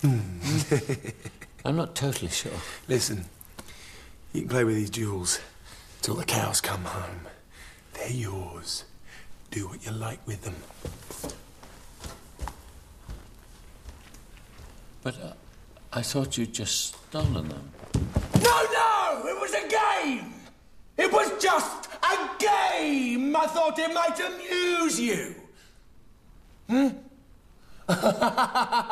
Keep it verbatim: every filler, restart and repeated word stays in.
Mm. I'm not totally sure. Listen, you can play with these jewels till the cows come home. They're yours. Do what you like with them. But uh, I thought you'd just stolen them. No, no! It was a game! It was just a game! I thought it might amuse you. Hmm?